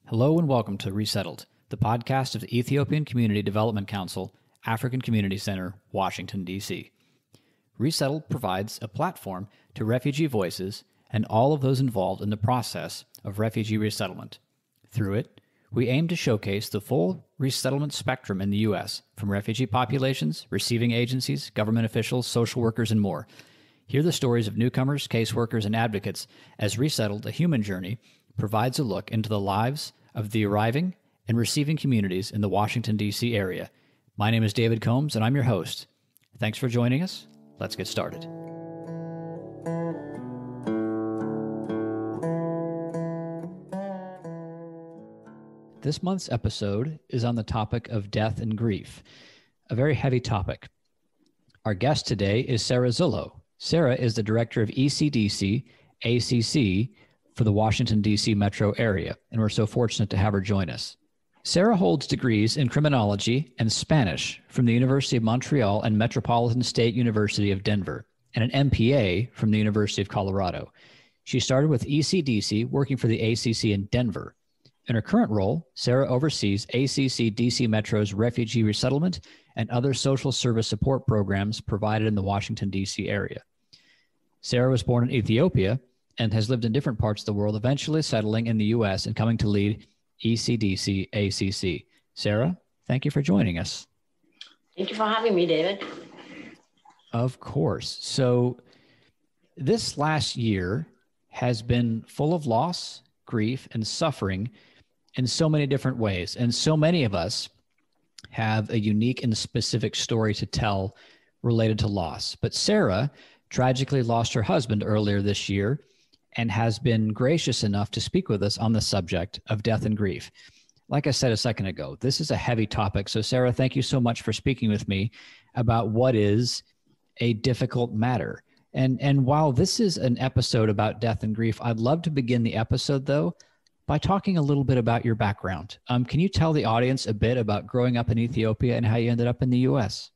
Hello and welcome to Resettled, the podcast of the Ethiopian Community Development Council, African Community Center, Washington, D.C. Resettled provides a platform to refugee voices and all of those involved in the process of refugee resettlement. Through it, we aim to showcase the full resettlement spectrum in the U.S., from refugee populations, receiving agencies, government officials, social workers, and more. Hear the stories of newcomers, caseworkers, and advocates as Resettled, a human journey, provides a look into the lives of the arriving and receiving communities in the Washington, D.C. area. My name is David Combs, and I'm your host. Thanks for joining us. Let's get started. This month's episode is on the topic of death and grief, a very heavy topic. Our guest today is Sarah Zullo. Sarah is the director of ECDC, ACC, for the Washington, D.C. metro area, and we're so fortunate to have her join us. Sarah holds degrees in criminology and Spanish from the University of Montreal and Metropolitan State University of Denver, and an MPA from the University of Colorado. She started with ECDC, working for the ACC in Denver. In her current role, Sarah oversees ACC DC Metro's refugee resettlement and other social service support programs provided in the Washington, D.C. area. Sarah was born in Ethiopia and has lived in different parts of the world, eventually settling in the U.S. and coming to lead ECDC ACC. Sarah, thank you for joining us. Thank you for having me, David. Of course. So this last year has been full of loss, grief, and suffering in so many different ways. And so many of us have a unique and specific story to tell related to loss. But Sarah tragically lost her husband earlier this year and has been gracious enough to speak with us on the subject of death and grief. Like I said a second ago, this is a heavy topic. So Sarah, thank you so much for speaking with me about what is a difficult matter. And while this is an episode about death and grief, I'd love to begin the episode, though, by talking a little bit about your background. Can you tell the audience a bit about growing up in Ethiopia and how you ended up in the U.S.?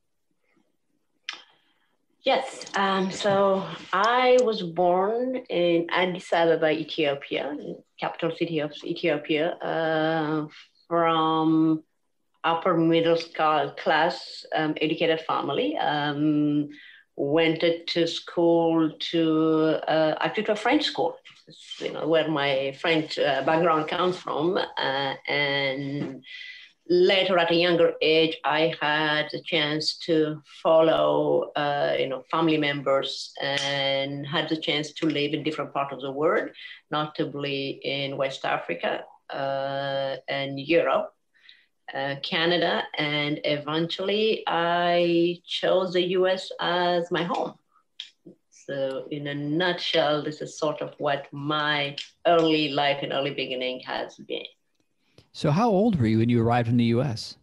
Yes. So I was born in Addis Ababa, Ethiopia, capital city of Ethiopia, from upper middle class educated family. Went to school actually to a French school, where my French background comes from. And later, at a younger age, I had the chance to follow, family members and had the chance to live in different parts of the world, notably in West Africa and Europe. Canada, and eventually I chose the US as my home. So in a nutshell, this is sort of what my early life and early beginning has been. So how old were you when you arrived in the US?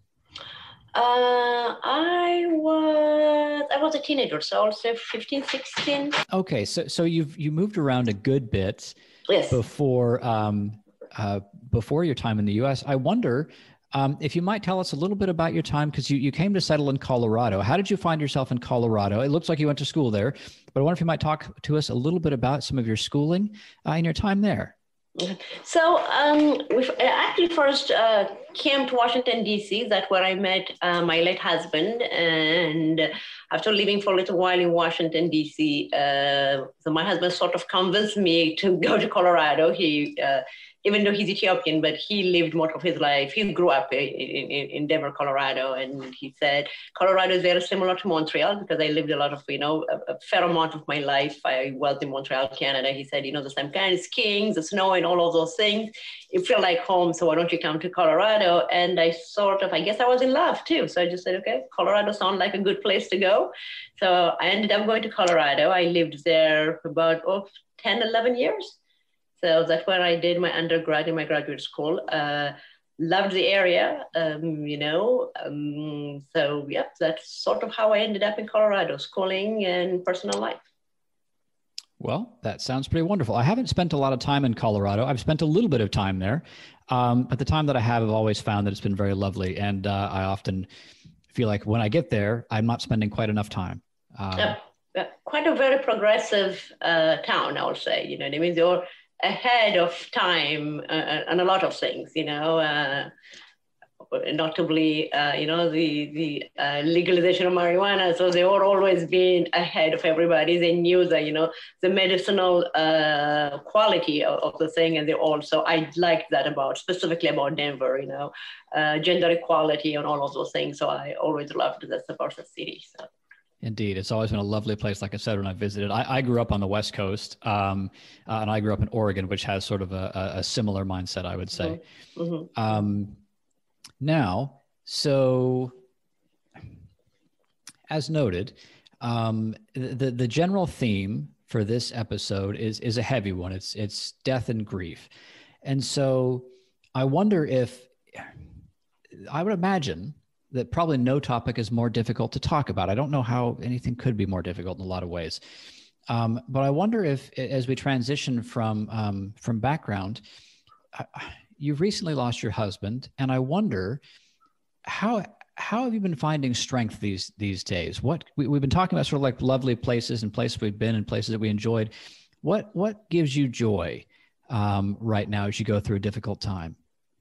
I was a teenager, so I'll say 15, 16. Okay, so you moved around a good bit. Yes. Before your time in the US. I wonder if you might tell us a little bit about your time, because you came to settle in Colorado. How did you find yourself in Colorado? It looks like you went to school there, but I wonder if you might talk to us a little bit about some of your schooling and your time there. So we actually first came to Washington, D.C. That's where I met my late husband. And after living for a little while in Washington, D.C., so my husband sort of convinced me to go to Colorado. He even though he's Ethiopian, but he lived most of his life. He grew up in Denver, Colorado. And he said, Colorado is very similar to Montreal, because I lived a lot of, a fair amount of my life. I was in Montreal, Canada. He said, the same kind of skiing, the snow and all of those things. It felt like home. So why don't you come to Colorado? And I guess I was in love too. So I just said, okay, Colorado sounds like a good place to go. So I ended up going to Colorado. I lived there for about 10, 11 years. So that's where I did my undergrad in my graduate school. Loved the area, So yeah, that's sort of how I ended up in Colorado, schooling and personal life. Well, that sounds pretty wonderful. I haven't spent a lot of time in Colorado. I've spent a little bit of time there, but the time that I have, I've always found that it's been very lovely. And I often feel like when I get there, I'm not spending quite enough time. Quite a very progressive town, I would say. You know what I mean? ahead of time on a lot of things, notably, the legalization of marijuana. So they were always been ahead of everybody. They knew that, the medicinal quality of the thing. And I liked that specifically about Denver, gender equality and all of those things. So I always loved that part of the city. So. Indeed. It's always been a lovely place. Like I said, when I visited, I grew up on the West Coast, and I grew up in Oregon, which has sort of a similar mindset, I would say. Mm-hmm. Now, so as noted, the general theme for this episode is a heavy one. It's death and grief. And so I wonder I would imagine that probably no topic is more difficult to talk about. I don't know how anything could be more difficult in a lot of ways. But I wonder if, as we transition from background, you've recently lost your husband, and I wonder how have you been finding strength these days? We've been talking about sort of like lovely places and places we've been and places that we enjoyed. What gives you joy right now as you go through a difficult time?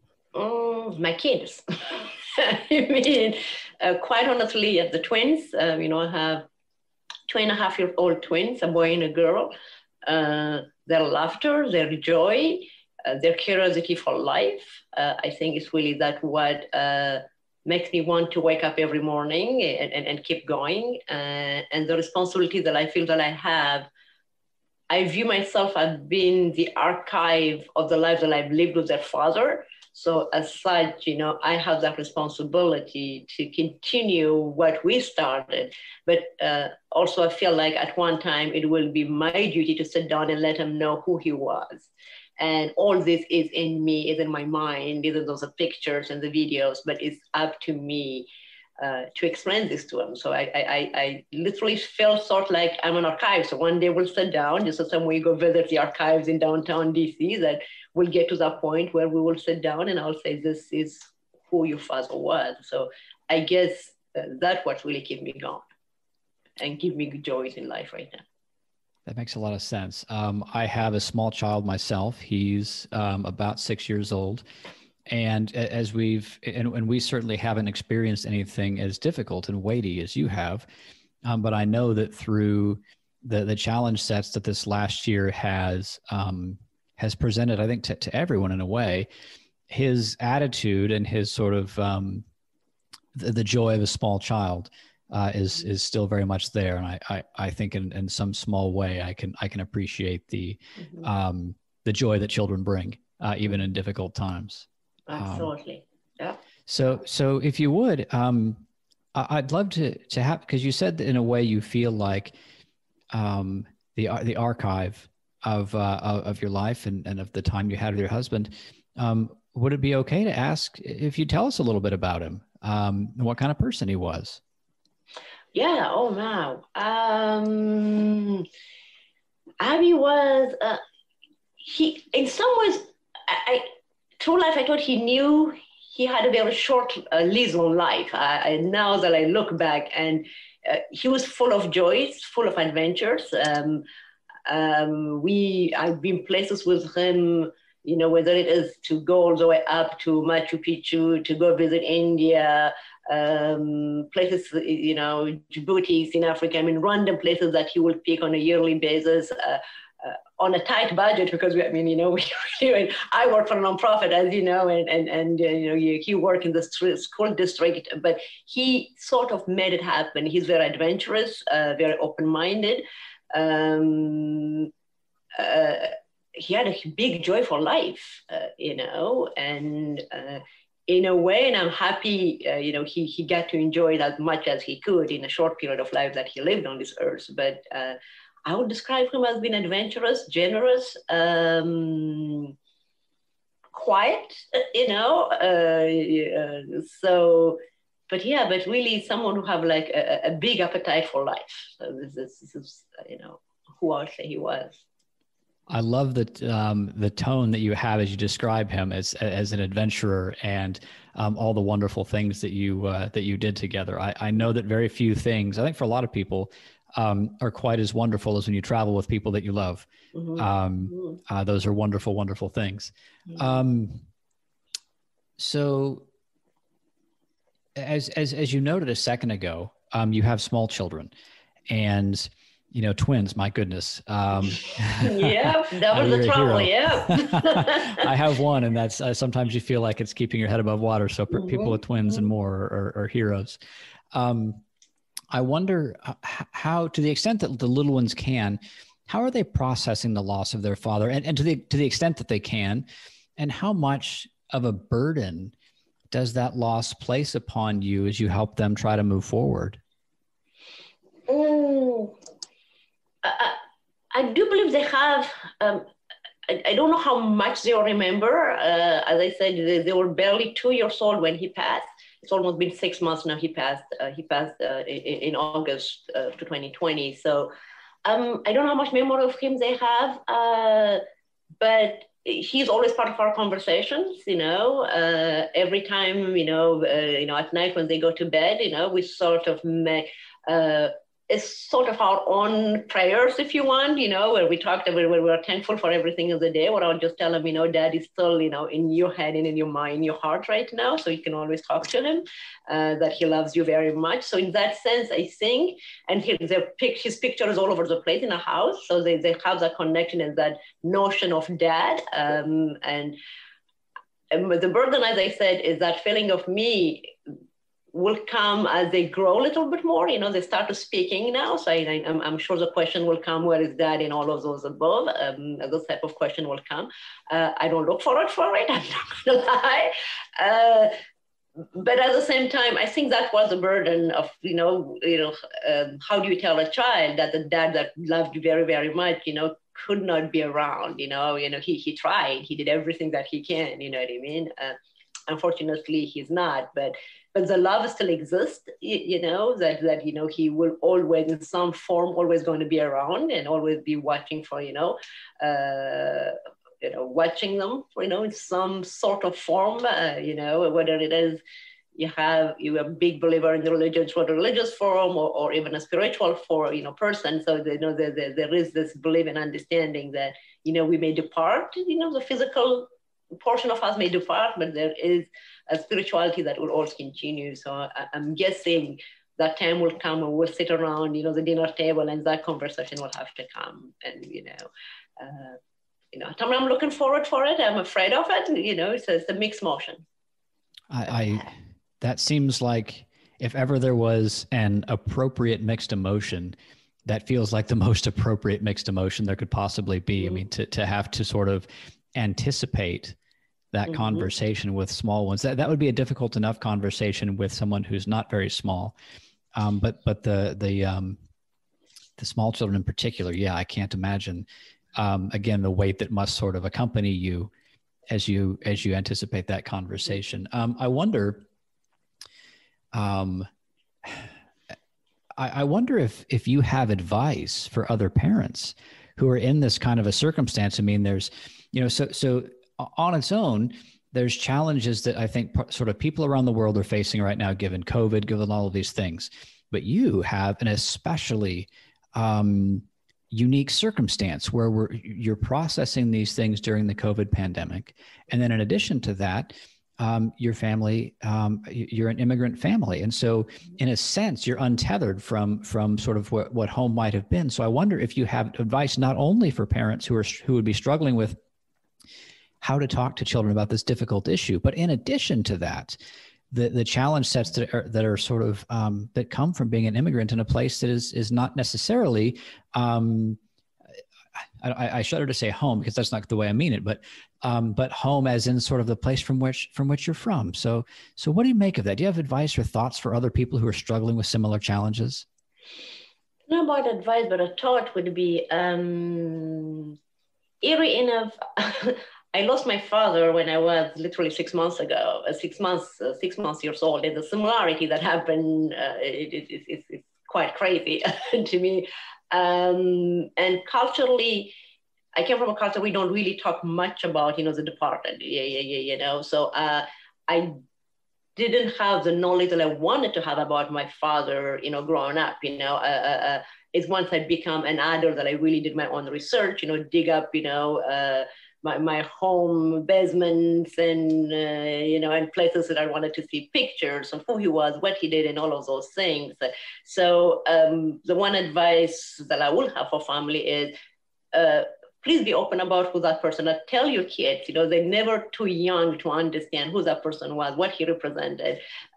My kids. I mean, quite honestly, the twins. I have 2.5-year-old twins, a boy and a girl. Their laughter, their joy, their curiosity for life. I think it's really that what makes me want to wake up every morning and keep going. And the responsibility that I feel that I have, I view myself as being the archive of the life that I've lived with their father. So as such, I have that responsibility to continue what we started. But also I feel like at one time it will be my duty to sit down and let him know who he was. And all this is in me, is in my mind. These are those pictures and the videos, but it's up to me to explain this to him. So I literally feel sort of like I'm an archive. So one day we'll sit down, just as we go visit the archives in downtown DC, that we'll get to that point where we will sit down and I'll say, this is who your father was. So I guess that's what really keeps me going and give me joy in life right now. That makes a lot of sense. I have a small child myself. He's about 6 years old. And as we certainly haven't experienced anything as difficult and weighty as you have, but I know that through the challenge sets that this last year has presented, I think to everyone in a way, his attitude and his sort of the joy of a small child is still very much there, and I think in some small way I can appreciate the joy that children bring even in difficult times. Absolutely. Yeah. So if you would, I'd love to have, because you said that in a way you feel like the archive of your life and of the time you had with your husband. Would it be okay to ask if you tell us a little bit about him, what kind of person he was? Yeah. Oh, wow. Abby was, he, in some ways, through life, I thought he knew he had a very short lease on life. Now that I look back, and he was full of joys, full of adventures. I've been places with him, whether it is to go all the way up to Machu Picchu, to go visit India, places, Djibouti in Africa. I mean, random places that he would pick on a yearly basis. On a tight budget, because I work for a nonprofit, as you know, and he worked in the school district, but he sort of made it happen. He's very adventurous, very open-minded. He had a big joy for life, and in a way, and I'm happy, he got to enjoy it as much as he could in a short period of life that he lived on this earth. But I would describe him as being adventurous, generous, quiet, but really someone who have like a big appetite for life. So this is who I would say he was. I love the tone that you have as you describe him as an adventurer, and all the wonderful things that you did together. I know that very few things, I think for a lot of people, are quite as wonderful as when you travel with people that you love. Those are wonderful, wonderful things. So as you noted a second ago, you have small children and, you know, twins, my goodness. Yeah, double the trouble. Yeah. I have one, and that's sometimes you feel like it's keeping your head above water. So people with twins and more are heroes. I wonder how, to the extent that the little ones can, how are they processing the loss of their father, and to the extent that they can, and how much of a burden does that loss place upon you as you help them try to move forward? I do believe they have. I don't know how much they'll remember. As I said, they were barely 2 years old when he passed. It's almost been 6 months now. He passed in August to 2020. So I don't know how much memory of him they have, but he's always part of our conversations. You know, every time at night when they go to bed, we sort of make. It's sort of our own prayers, if you want, where we talked about where we're thankful for everything of the day, where I'll just tell him, Dad is still, in your head and in your mind, your heart right now. So you can always talk to him, that he loves you very much. So in that sense, I think, and his picture is all over the place in a house. So they have that connection and that notion of dad. And the burden, as I said, is that feeling of me will come as they grow a little bit more. They start to speaking now. So I'm sure the question will come, where is dad in all of those above? Those type of question will come. I don't look forward for it, I'm not gonna lie. But at the same time, I think that was the burden of, how do you tell a child that the dad that loved you very, very much, could not be around, he tried, he did everything that he can, you know what I mean? Unfortunately, he's not, but the love still exists, that he will always, in some form, always going to be around and always be watching for, watching them, in some sort of form, whether it is you're a big believer in the religious form or even a spiritual form, person. So, there is this belief and understanding that, we may depart, the physical portion of us may depart, but there is a spirituality that will always continue. So I'm guessing that time will come and we'll sit around, the dinner table, and that conversation will have to come. And, I'm looking forward for it. I'm afraid of it. It's a mixed motion. That seems like if ever there was an appropriate mixed emotion, that feels like the most appropriate mixed emotion there could possibly be. I mean, to have to sort of anticipate that conversation with small ones, that would be a difficult enough conversation with someone who's not very small. But the small children in particular, yeah, I can't imagine, again, the weight that must sort of accompany you as you anticipate that conversation. I wonder, I wonder if you have advice for other parents who are in this kind of a circumstance. I mean, there's, so on its own, there's challenges that I think sort of people around the world are facing right now, given COVID, given all of these things. But you have an especially unique circumstance where you're processing these things during the COVID pandemic. And then in addition to that, your family, you're an immigrant family. And so in a sense, you're untethered from sort of what home might have been. So I wonder if you have advice not only for parents who would be struggling with how to talk to children about this difficult issue, but in addition to that, the challenge sets that are sort of that come from being an immigrant in a place that is not necessarily, I shudder to say home because that's not the way I mean it, but home as in sort of the place from which you're from. So what do you make of that? Do you have advice or thoughts for other people who are struggling with similar challenges? Not about advice, but a thought would be eerie enough. I lost my father when I was literally 6 months ago, 6 years old. And the similarity that happened is quite crazy to me. And culturally, I came from a culture we don't really talk much about, the departed. So didn't have the knowledge that I wanted to have about my father, growing up, it's once I become an adult that I really did my own research, dig up, my home basements and, and places that I wanted to see pictures of who he was, what he did, and all of those things. So the one advice that I will have for family is, please be open about who that person is. Tell your kids, they're never too young to understand who that person was, what he represented.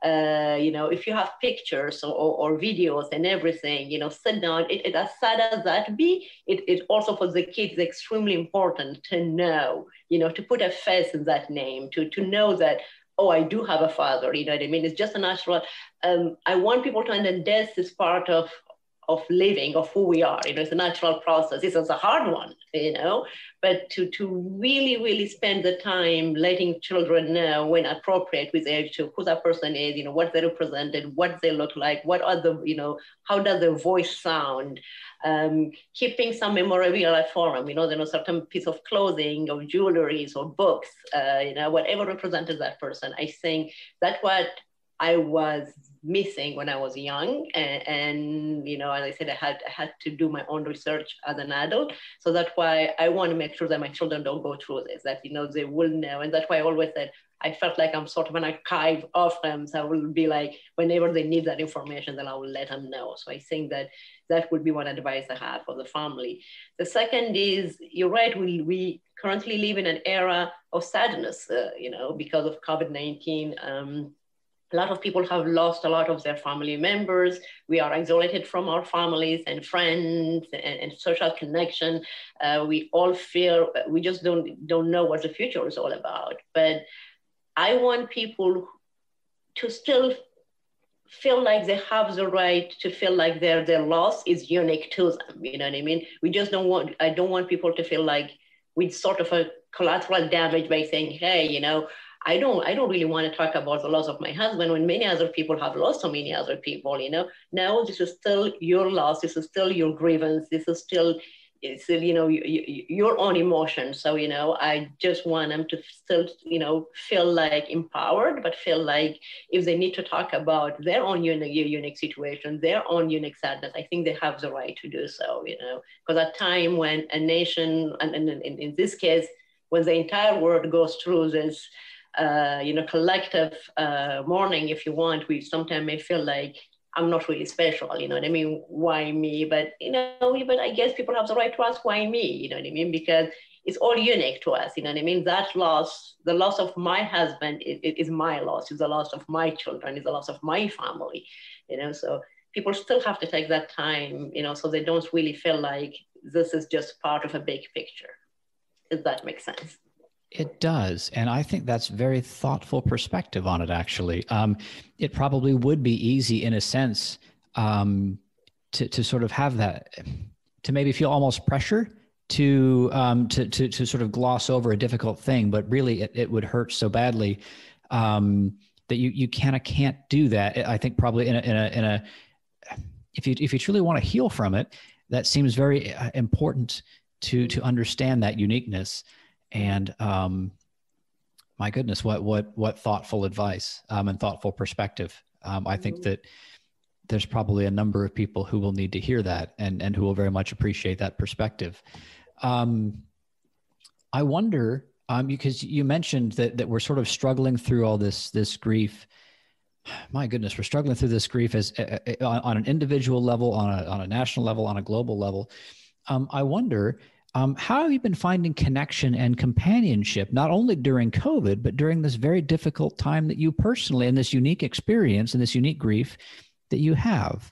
If you have pictures or videos and everything, sit down. As sad as that be, it also for the kids extremely important to know, to put a face in that name, to know that, oh, I do have a father, you know what I mean? It's just a natural, I want people to understand death is part of living, of who we are. It's a natural process. This is a hard one, but to really, really spend the time letting children know when appropriate with age to who that person is, what they represented, what they look like, what are the, how does their voice sound, keeping some memorabilia for them, a certain piece of clothing or jewelry or books, whatever represented that person. I think that's what I was missing when I was young, and as I said, I had to do my own research as an adult. So that's why I want to make sure that my children don't go through this, that they will know. And that's why I always said I felt like I'm sort of an archive of them. So I will be like, whenever they need that information, then I will let them know. So I think that would be one advice I have for the family. The second is, you're right, we currently live in an era of sadness, because of COVID-19. A lot of people have lost a lot of their family members. We are isolated from our families and friends and social connection. We all feel, we just don't know what the future is all about. But I want people to still feel like they have the right to feel like their loss is unique to them. You know what I mean? I don't want people to feel like we sort of a collateral damage by saying, hey, I don't really want to talk about the loss of my husband when many other people have lost so many other people, No, this is still your loss. This is still your grievance. This is still, your own emotion. So, I just want them to still, feel like empowered, but feel like if they need to talk about their own unique situation, their own unique sadness, I think they have the right to do so, because at time when a nation, and in this case, when the entire world goes through this, collective mourning, if you want, we sometimes may feel like I'm not really special, you know what I mean? Why me? But, but I guess people have the right to ask why me, you know what I mean? Because it's all unique to us, you know what I mean? That loss, the loss of my husband is my loss, is the loss of my children, is the loss of my family, so people still have to take that time, so they don't really feel like this is just part of a big picture, if that makes sense. It does. And I think that's very thoughtful perspective on it, actually. It probably would be easy in a sense to sort of have that, to maybe feel almost pressure to sort of gloss over a difficult thing, but really it would hurt so badly that you kind of can't do that. I think probably if you truly want to heal from it, that seems very important to understand that uniqueness. And my goodness, what thoughtful advice and thoughtful perspective. I think that there's probably a number of people who will need to hear that and who will very much appreciate that perspective. I wonder, because you mentioned that we're sort of struggling through all this grief. My goodness, we're struggling through this grief as on an individual level, on a national level, on a global level. I wonder, how have you been finding connection and companionship, not only during COVID, but during this very difficult time that you personally, and this unique experience and this unique grief that you have?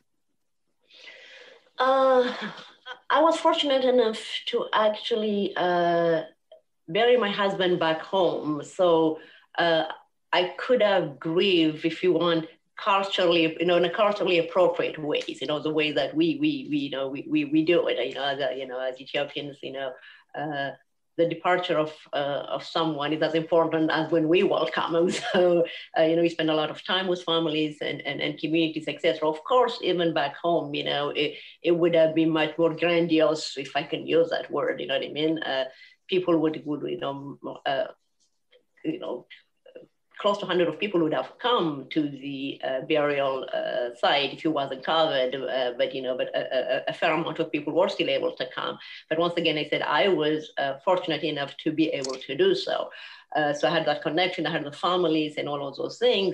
I was fortunate enough to actually bury my husband back home. So I could have grieved, if you want, culturally, in a culturally appropriate ways, the way that we do it, as Ethiopians, the departure of someone is as important as when we welcome them. So, we spend a lot of time with families and communities, etc. Of course, even back home, it would have been much more grandiose, if I can use that word, you know what I mean? People would close to 100 of people would have come to the burial site if it wasn't covered, but a fair amount of people were still able to come. But once again, I said I was fortunate enough to be able to do so. So I had that connection, I had the families and all of those things,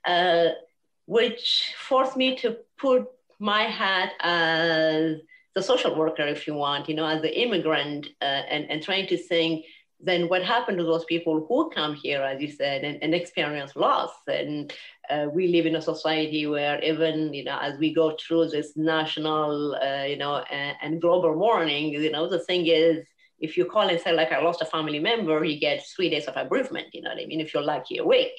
which forced me to put my hat as the social worker, if you want, as the immigrant, and trying to think, then what happened to those people who come here, as you said, and experience loss? And we live in a society where even, as we go through this national, and global mourning, the thing is, if you call and say, like, I lost a family member, you get 3 days of bereavement, you know what I mean? If you're lucky, a week,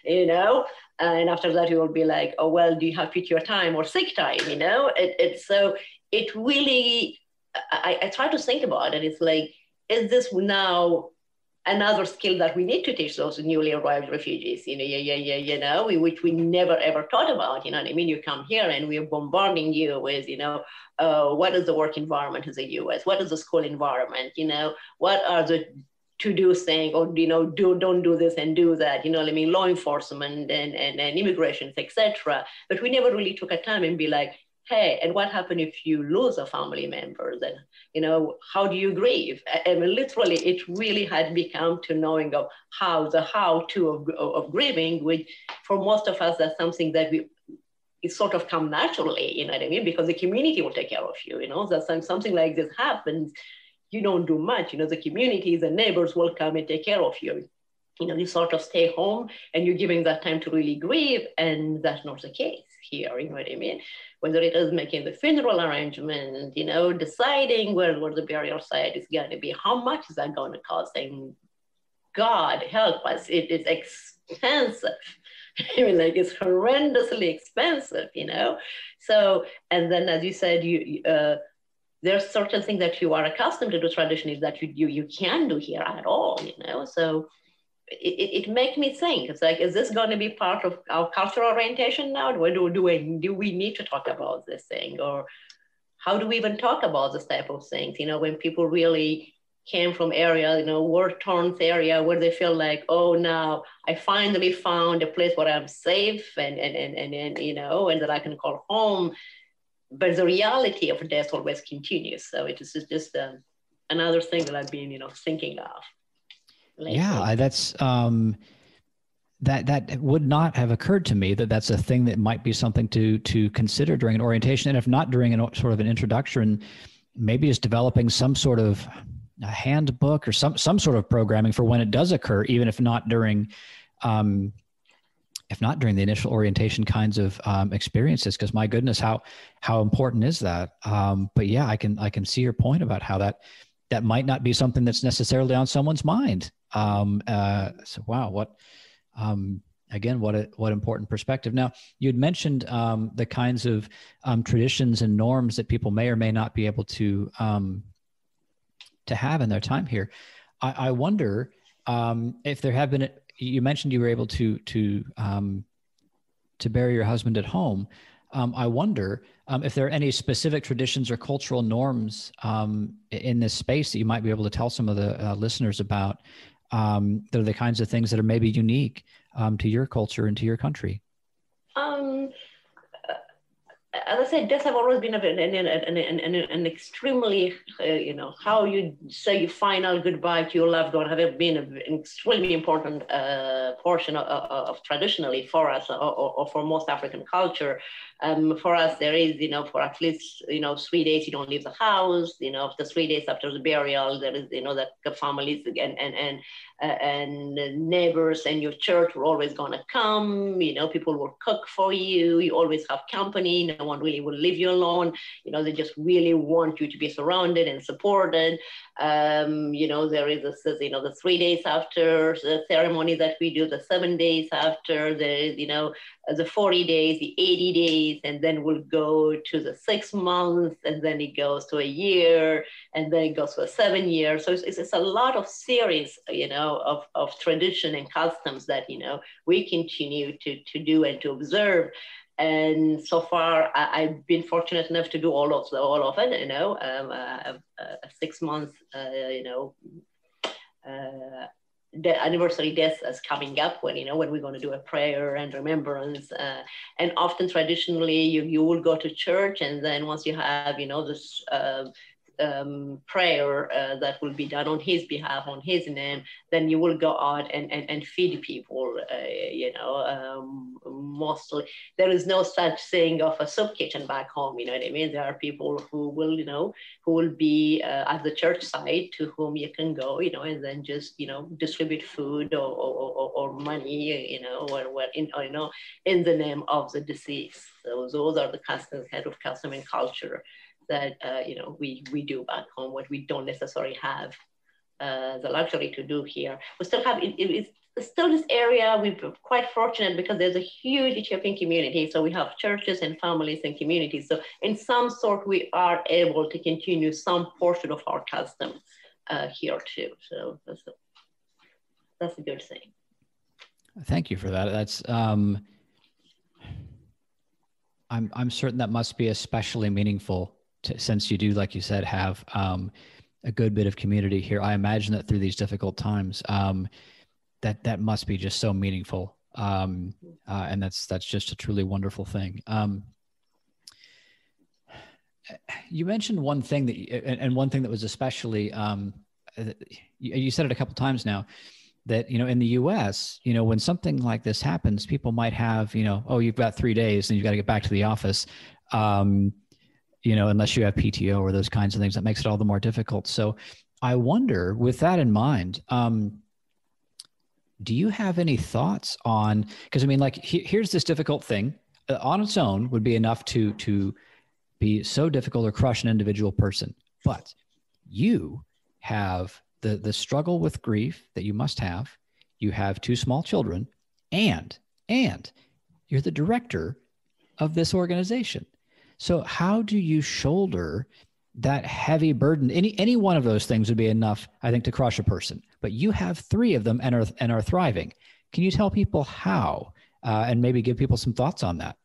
and after that, you will be like, oh, well, do you have PTO time or sick time, So it really, I try to think about it. It's like, is this now another skill that we need to teach those newly arrived refugees, which we never ever thought about, you know what I mean? You come here and we're bombarding you with, what is the work environment in the US? What is the school environment? What are the to-do things, or, don't do this and do that, you know what I mean? Law enforcement and immigration, etc. But we never really took a time and be like, hey, and what happens if you lose a family member? Then, how do you grieve? I mean, literally, it really had become to knowing of the how-to of grieving, which for most of us, that's something that it sort of come naturally, you know what I mean? Because the community will take care of you, that something like this happens, you don't do much, the community, the neighbors will come and take care of you. You sort of stay home and you're giving that time to really grieve, and that's not the case here, you know what I mean? Whether it is making the funeral arrangement, deciding where the burial site is going to be, how much is that going to cost? And God help us, it is expensive. I mean, like, it's horrendously expensive, So, and then as you said, there's certain things that you are accustomed to do traditionally that you can't do here at all, So it makes me think, it's like, is this going to be part of our cultural orientation now? Do we need to talk about this thing? Or how do we even talk about this type of things? When people really came from area, war-torn area, where they feel like, oh, now I finally found a place where I'm safe and that I can call home. But the reality of death always continues. So it is just another thing that I've been, thinking of lately. Yeah, that's that would not have occurred to me, that's a thing that might be something to consider during an orientation, and if not during sort of an introduction, maybe just developing some sort of a handbook or some sort of programming for when it does occur, even if not during the initial orientation kinds of experiences, because my goodness, how important is that? But yeah, I can see your point about how that might not be something that's necessarily on someone's mind. So wow, what important perspective. Now, you'd mentioned the kinds of traditions and norms that people may or may not be able to have in their time here. I wonder if there have been. You mentioned you were able to bury your husband at home. I wonder if there are any specific traditions or cultural norms in this space that you might be able to tell some of the listeners about. That are the kinds of things that are maybe unique to your culture and to your country. As I said, deaths have always been an extremely, how you say your final goodbye to your loved one have been an extremely important portion of traditionally for us or for most African culture. For us, there is, for at least, 3 days you don't leave the house. After 3 days after the burial, there is, that the families and neighbors and your church are always going to come. People will cook for you. You always have company. No one really will leave you alone. They just really want you to be surrounded and supported. There is the 3 days after the ceremony that we do, the 7 days after, the 40 days, the 80 days, and then we'll go to the 6 months, and then it goes to a year, and then it goes to a 7 year. So it's a lot of series, of tradition and customs that, we continue to do and to observe. And so far, I've been fortunate enough to do all of it. 6 months, the anniversary days is coming up when, when we're going to do a prayer and remembrance. And often traditionally you will go to church, and then once you have, this prayer that will be done on his behalf, on his name, then you will go out and feed people. Mostly there is no such thing of a soup kitchen back home. You know what I mean? There are people who will, who will be at the church site to whom you can go, and then just, distribute food or money, in the name of the deceased. So those are the customs, head of custom and culture that we do back home, what we don't necessarily have the luxury to do here. We still have it's still this area. We're quite fortunate because there's a huge Ethiopian community. So we have churches and families and communities. So in some sort, we are able to continue some portion of our custom here too. So that's a good thing. Thank you for that. That's I'm certain that must be especially meaningful since you do, like you said, have a good bit of community here. I imagine that through these difficult times, that must be just so meaningful. And that's just a truly wonderful thing. You mentioned one thing and one thing that was especially, you said it a couple of times now, that, in the US, when something like this happens, people might have, oh, you've got 3 days and you've got to get back to the office. Unless you have PTO or those kinds of things, that makes it all the more difficult. So I wonder, with that in mind, do you have any thoughts on, because here's this difficult thing on its own would be enough to be so difficult or crush an individual person, but you have the struggle with grief that you must have. You have 2 small children, and you're the director of this organization. So how do you shoulder that heavy burden? Any one of those things would be enough, I think, to crush a person. But you have 3 of them and are thriving. Can you tell people how, and maybe give people some thoughts on that?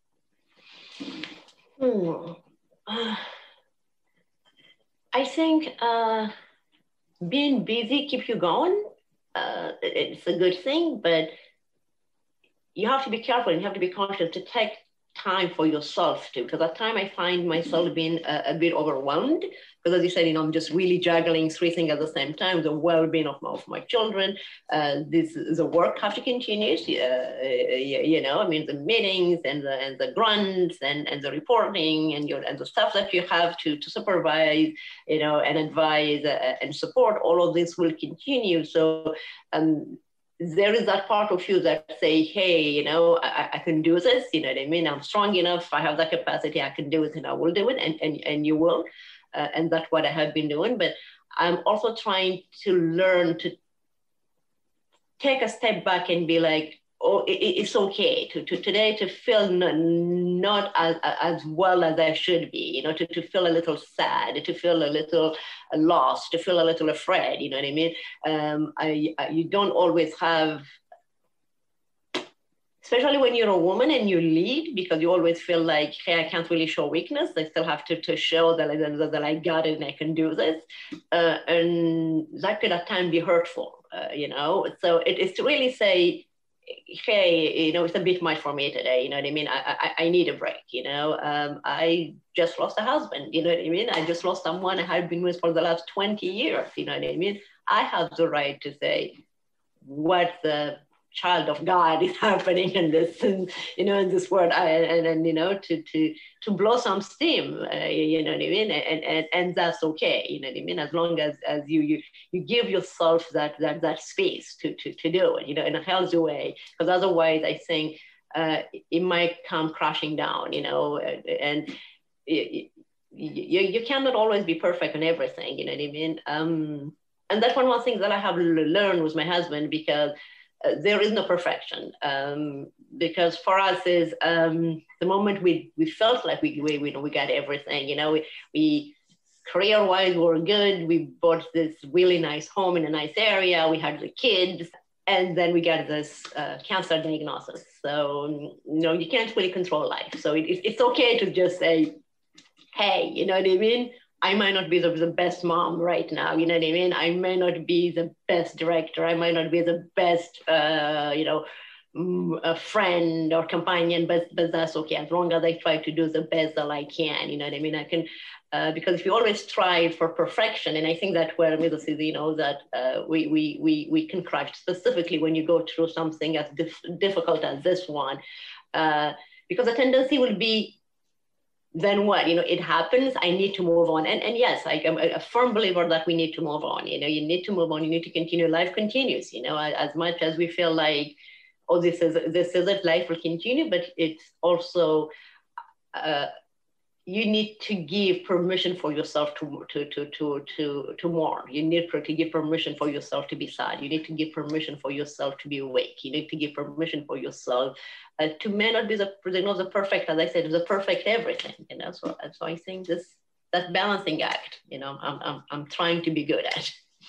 I think being busy keeps you going. It's a good thing, but you have to be careful and you have to be conscious to take time for yourself too, because at times I find myself being a bit overwhelmed, because as you said, I'm just really juggling 3 things at the same time: the well-being of my children, the work have to continue, the meetings and the grants and the reporting and the stuff that you have to supervise, and advise and support. All of this will continue. So there is that part of you that say, hey, I can do this, you know what I mean? I'm strong enough, I have that capacity, I can do it, and I will do it, and you will. And that's what I have been doing. But I'm also trying to learn to take a step back and be like, oh, it's okay today to feel not as well as I should be, to feel a little sad, to feel a little lost, to feel a little afraid, you know what I mean? You don't always have, especially when you're a woman and you lead, because you always feel like, hey, I can't really show weakness. I still have to show that I got it and I can do this. And that could at times be hurtful, So it's to really say, hey, it's a bit much for me today, you know what I mean? I need a break, I just lost a husband, you know what I mean? I just lost someone I had been with for the last 20 years, you know what I mean? I have the right to say what the child of God is happening in this, and, in this world, to blow some steam, you know what I mean? And that's okay, you know what I mean? As long as you give yourself that space to do it, in a healthy way, because otherwise I think it might come crashing down, and you cannot always be perfect on everything, you know what I mean? And that's one of the things that I have learned with my husband, because there is no perfection, because for us is the moment we felt like we got everything, we career-wise we're good, we bought this really nice home in a nice area, we had the kids, and then we got this cancer diagnosis. So you can't really control life. So it's okay to just say, hey, you know what I mean? I might not be the best mom right now, you know what I mean? I may not be the best director. I might not be the best, a friend or companion, but that's okay. As long as I try to do the best that I can, you know what I mean? I can, because if you always strive for perfection, and I think that where middle is, you know, that we can crash, specifically when you go through something as difficult as this one, because the tendency will be, then what, you know, it happens, I need to move on. And yes, I'm a firm believer that we need to move on. You know, you need to move on, you need to continue, life continues, you know, as much as we feel like, oh, this is it, life will continue, but it's also, you need to give permission for yourself to mourn. You need to give permission for yourself to be sad. You need to give permission for yourself to be awake. You need to give permission for yourself to may not be the perfect, as I said, the perfect everything. You know, so I think that balancing act, you know, I'm trying to be good at.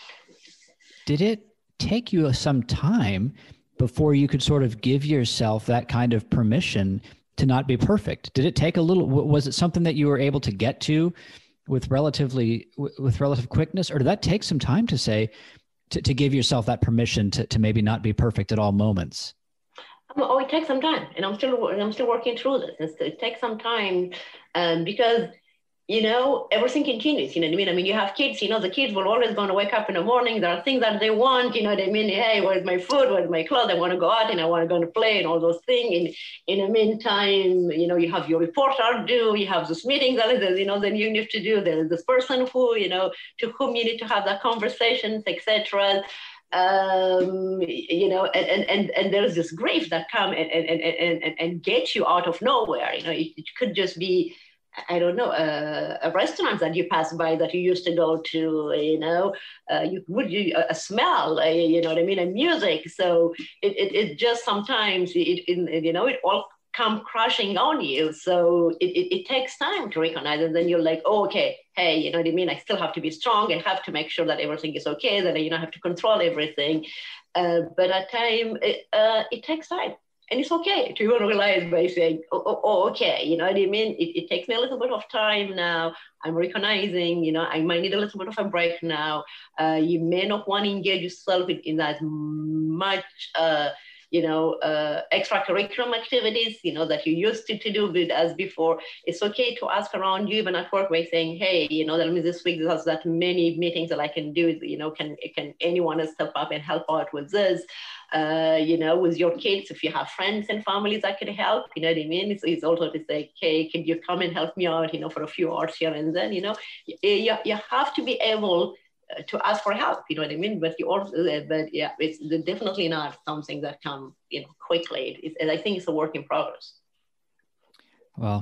Did it take you some time before you could sort of give yourself that kind of permission to not be perfect? Did it take a little, was it something that you were able to get to with relative quickness, or did that take some time to say, to give yourself that permission to maybe not be perfect at all moments? Oh, it takes some time, and I'm still working through this. It takes some time, because, you know, everything continues, you know what I mean? I mean, you have kids, you know, the kids will always going to wake up in the morning. There are things that they want, you know what I mean? Hey, where's my food? Where's my clothes? I want to go out and I want to go to play and all those things. And in the meantime, you know, you have your report due, you have this meeting that is, you know, then you need to do. There's this person who, you know, to whom you need to have that conversations, etc. You know, and there's this grief that come and get you out of nowhere. You know, it could just be, I don't know, a restaurant that you pass by that you used to go to, you know, a smell, you know what I mean, a music. So it just sometimes, you know, it all come crashing on you. So it takes time to recognize, and then you're like, oh, okay, hey, you know what I mean? I still have to be strong. I have to make sure that everything is okay, that I, you know, have to control everything. But at time, it takes time. And it's okay to even realize by saying, oh, okay, you know what I mean? It takes me a little bit of time now. I'm recognizing, you know, I might need a little bit of a break now. You may not want to engage yourself in as much, you know, extracurricular activities, you know, that you used to do with as before. It's okay to ask around you, even at work, by saying, hey, you know, this week there's that many meetings that I can do, you know, can anyone step up and help out with this? You know, with your kids, if you have friends and families that can help, you know what I mean? It's also to say, okay, can you come and help me out, you know, for a few hours here and then, you know? You have to be able to ask for help, you know what I mean? But you also, but yeah, it's definitely not something that comes, you know, quickly. I think it's a work in progress. Well,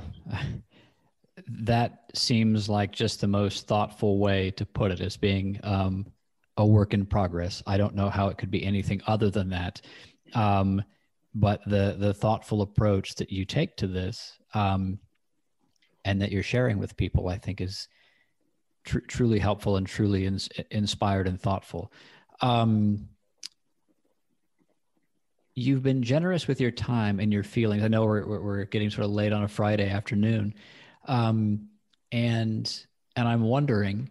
that seems like just the most thoughtful way to put it, as being a work in progress. I don't know how it could be anything other than that. But the thoughtful approach that you take to this, and that you're sharing with people, I think is truly helpful and truly inspired and thoughtful. You've been generous with your time and your feelings. I know we're getting sort of late on a Friday afternoon. And I'm wondering,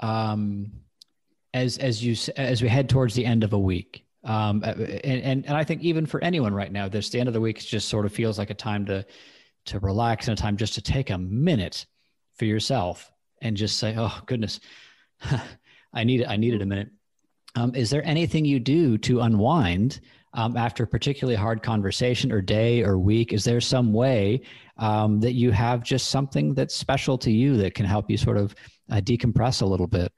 as we head towards the end of a week, and I think even for anyone right now, the end of the week just sort of feels like a time to relax, and a time just to take a minute for yourself and just say, oh goodness, I needed a minute. Is there anything you do to unwind after a particularly hard conversation or day or week? Is there some way that you have just something that's special to you that can help you sort of decompress a little bit?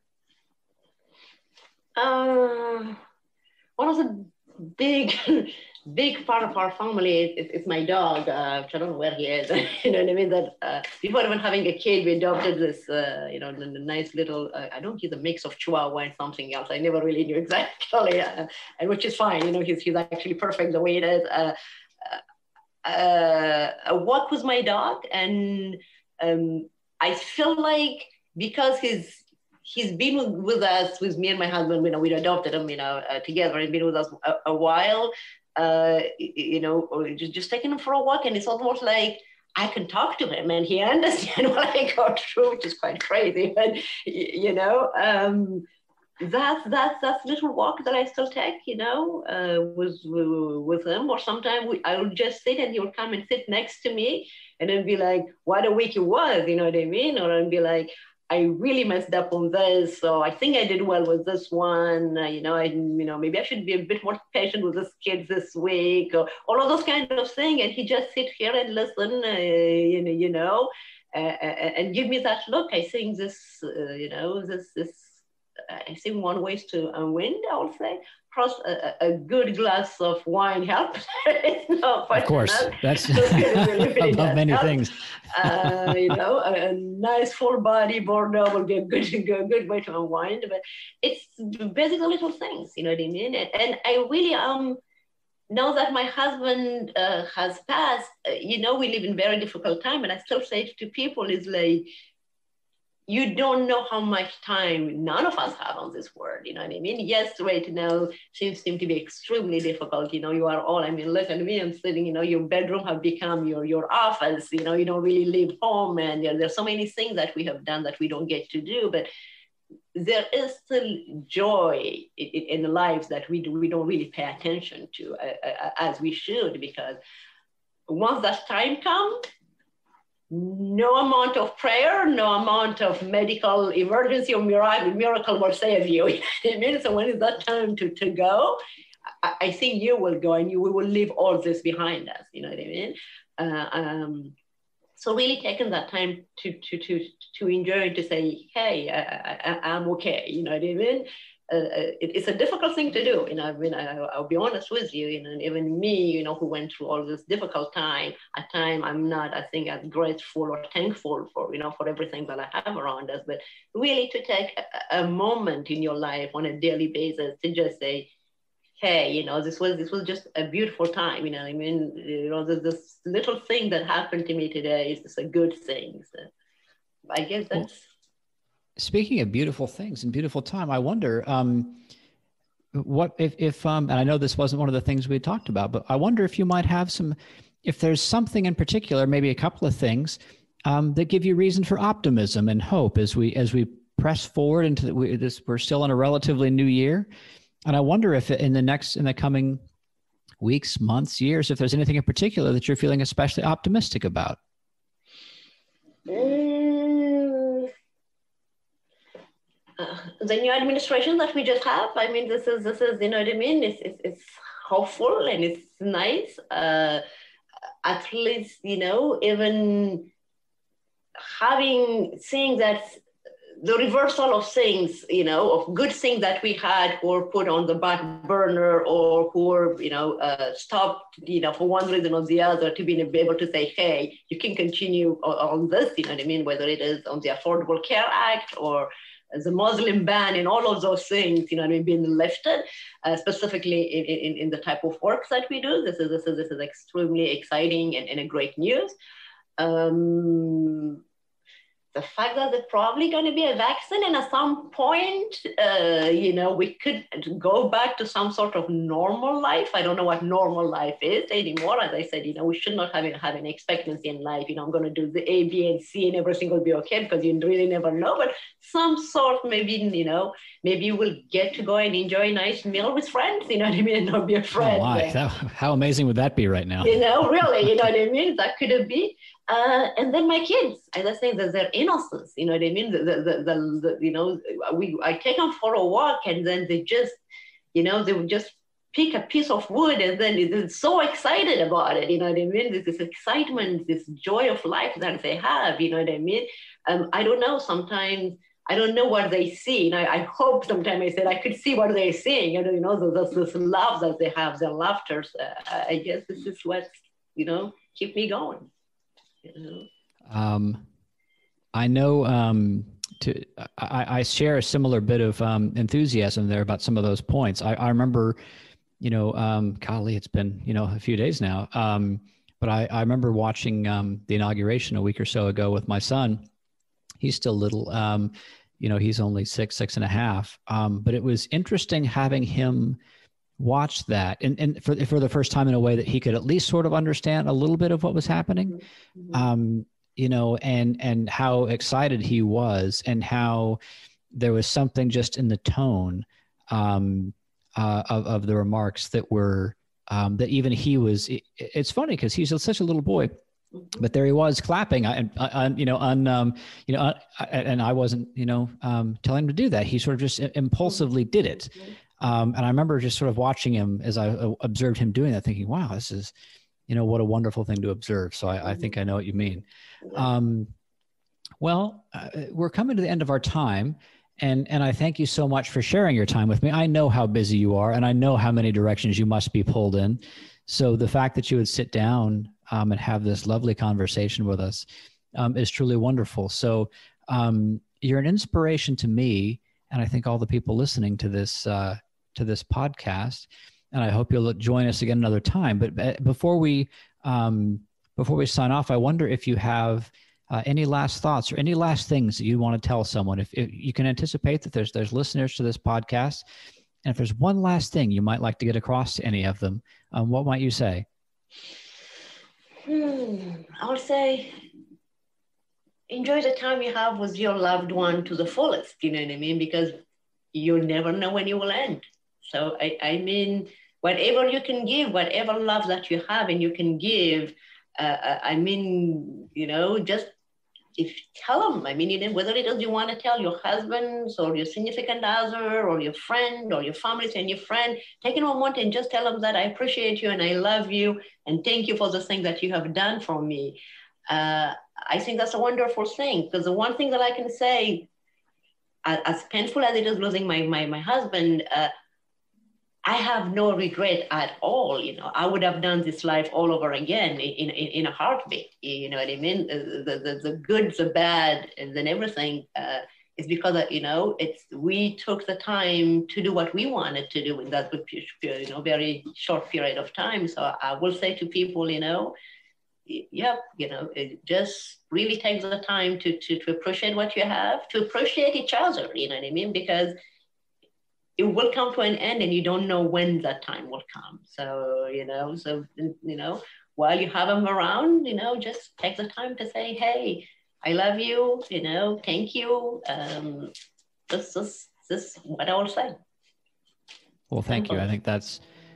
One of the big part of our family is my dog, which I don't know where he is. You know what I mean? That before even having a kid, we adopted this, you know, the nice little, I don't he's a mix of Chihuahua and something else. I never really knew exactly, and which is fine. You know, he's actually perfect the way it is. A walk with my dog, and I feel like because he's been with us, with me and my husband, you know, we adopted him, you know, together, and been with us a while, you know, just taking him for a walk. And it's almost like I can talk to him and he understands what I go through, which is quite crazy. But, you know, that's little walk that I still take, you know, with him. Or sometimes I will just sit and he will come and sit next to me and then be like, what a week it was, you know what I mean? Or I'll be like, I really messed up on this, so I think I did well with this one. Maybe I should be a bit more patient with this kid this week, or all of those kind of things. And he just sit here and listen, and give me that look. I think this, I think one way to unwind, I would say, plus a good glass of wine helps. Of course, that's really above many things. A nice full body Bordeaux will be a good way to unwind. But it's basically little things, you know what I mean? And I really now that my husband has passed, we live in very difficult time, and I still say to people, is like, you don't know how much time none of us have on this world, you know what I mean? Yes, right now seems to be extremely difficult. You are all, look at me, I'm sitting, your bedroom have become your office, you don't really leave home. And there's so many things that we have done that we don't get to do, but there is still joy in the lives that we don't really pay attention to as we should, because once that time comes, no amount of prayer, no amount of medical emergency or miracle will save you. You know what I mean? So when it's that time to go, I think you will go and we will leave all this behind us. You know what I mean? So really taking that time to enjoy and to say, hey, I'm okay. You know what I mean? It's a difficult thing to do. I'll be honest with you, and even me, who went through all this difficult time, at time I'm not, I think, as grateful or thankful for everything that I have around us, but really to take a moment in your life on a daily basis to just say, hey, this was just a beautiful time. This little thing that happened to me today is just a good thing. So I guess that's. Speaking of beautiful things and beautiful time, I wonder what if and I know this wasn't one of the things we talked about, but I wonder if you might have if there's something in particular, maybe a couple of things that give you reason for optimism and hope as we press forward into we're still in a relatively new year. And I wonder if in the coming weeks, months, years, if there's anything in particular that you're feeling especially optimistic about. The new administration that we just have, this is you know what I mean? It's hopeful and it's nice. At least, even seeing that the reversal of things, of good things that we had or put on the back burner or who were, stopped, for one reason or the other, to be able to say, hey, you can continue on this, you know what I mean? Whether it is on the Affordable Care Act or the Muslim ban and all of those things, being lifted, specifically in the type of work that we do. This is extremely exciting and a great news. The fact that there's probably going to be a vaccine, and at some point, we could go back to some sort of normal life. I don't know what normal life is anymore. As I said, we should not have an expectancy in life. I'm going to do the A, B, and C, and everything will be okay, because you really never know. But some sort, maybe, maybe you will get to go and enjoy a nice meal with friends, you know what I mean, and not be afraid. Oh my, how amazing would that be right now? Really, you know what I mean? That could be. And then my kids, as I say, their innocence, you know what I mean? I take them for a walk, and then they just, they would just pick a piece of wood, and then they're so excited about it, you know what I mean? This excitement, this joy of life that they have, you know what I mean? I don't know, sometimes I don't know what they see. I hope sometimes I said I could see what they're seeing, this love that they have, their laughter. I guess this is what, keep me going. I know I share a similar bit of enthusiasm there about some of those points. I remember, golly, it's been, a few days now. But I remember watching the inauguration a week or so ago with my son. He's still little, he's only 6.5. But it was interesting having him watched that, and for the first time in a way that he could at least sort of understand a little bit of what was happening, you know, and how excited he was, and how there was something just in the tone of the remarks that were that even he was. It's funny because he's such a little boy. But there he was clapping, and I wasn't, telling him to do that. He sort of just impulsively did it. And I remember just sort of watching him as I observed him doing that, thinking, wow, this is, what a wonderful thing to observe. So I think I know what you mean. We're coming to the end of our time. And I thank you so much for sharing your time with me. I know how busy you are, and I know how many directions you must be pulled in. So the fact that you would sit down and have this lovely conversation with us is truly wonderful. So you're an inspiration to me, and I think all the people listening to this podcast. And I hope you'll join us again another time. But before we sign off, I wonder if you have any last thoughts or any last things that you want to tell someone. If you can anticipate that there's listeners to this podcast, and if there's one last thing you might like to get across to any of them, what might you say? I would say enjoy the time you have with your loved one to the fullest, you know what I mean? Because you never know when you will end. So I mean, whatever you can give, whatever love that you have and you can give, just tell them. I mean, whether it is you want to tell your husbands or your significant other or your friend or your family and your friend, take a moment and just tell them that I appreciate you and I love you and thank you for the thing that you have done for me. I think that's a wonderful thing, because the one thing that I can say, as painful as it is losing my husband, I have no regret at all. I would have done this life all over again in a heartbeat. You know what I mean? The good, the bad, and then everything. It's because we took the time to do what we wanted to do in that very short period of time. So I will say to people, it just really takes the time to appreciate what you have, to appreciate each other. You know what I mean? Because it will come to an end and you don't know when that time will come. So, while you have them around, just take the time to say, hey, I love you, thank you. This is what I will say. Well, thank you. I think that's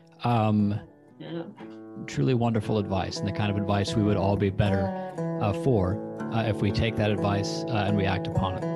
truly wonderful advice, and the kind of advice we would all be better for if we take that advice and we act upon it.